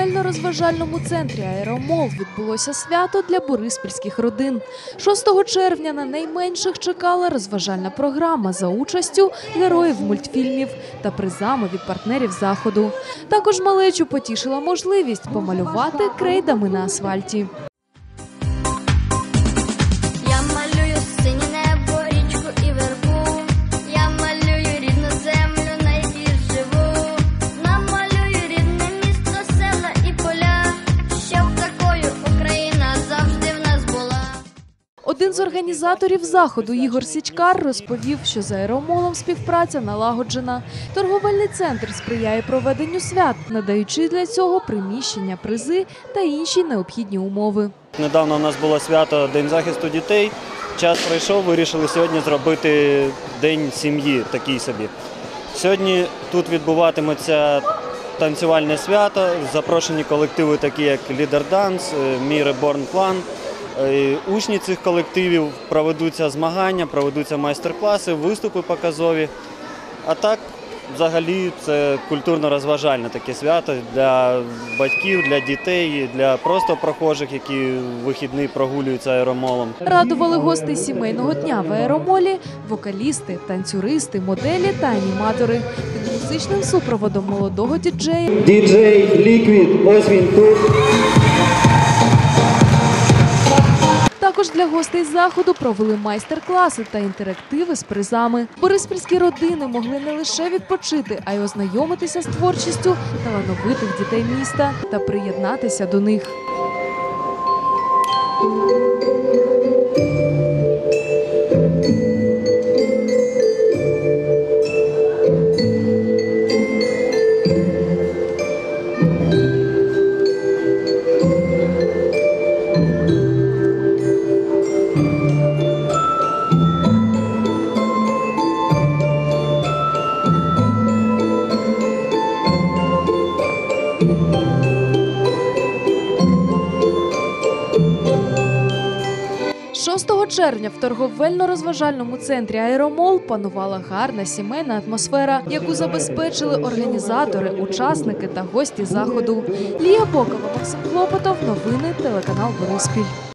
торговельно-розважальному центрі «Аеромол» відбулося свято для бориспільських родин. 6 червня на найменших чекала розважальна програма за участю героїв мультфільмів та призами від партнерів заходу. Також малечу потішила можливість помалювати крейдами на асфальті. Один з організаторів заходу, Ігор Січкар, розповів, що з «Аеромолом» співпраця налагоджена. Торговельний центр сприяє проведенню свят, надаючи для цього приміщення, призи та інші необхідні умови. Недавно у нас було свято День захисту дітей. Час пройшов, вирішили сьогодні зробити День сім'ї такий собі. Сьогодні тут відбуватиметься танцювальне свято, запрошені колективи такі як «Лідер Данс», «Мій Реборн Клан». Учні цих колективів проведуться змагання, проведуться майстер-класи, виступи показові. А так, взагалі, це культурно-розважальне таке свято для батьків, для дітей, для просто прохожих, які в вихідні прогулюються «Аеромолом». Радували гостей сімейного дня в «Аеромолі» вокалісти, танцюристи, моделі та аніматори. Під музичним супроводом молодого діджея. Діджей Ліквід, ось він тут. Також для гостей заходу провели майстер-класи та інтерактиви з призами. Бориспільські родини могли не лише відпочити, а й ознайомитися з творчістю талановитих дітей міста та приєднатися до них. Червня в торговельно-розважальному центрі «Аеромол» панувала гарна сімейна атмосфера, яку забезпечили організатори, учасники та гості заходу. Лія Бокова, Максим Клопотов, новини, телеканал «Бориспіль».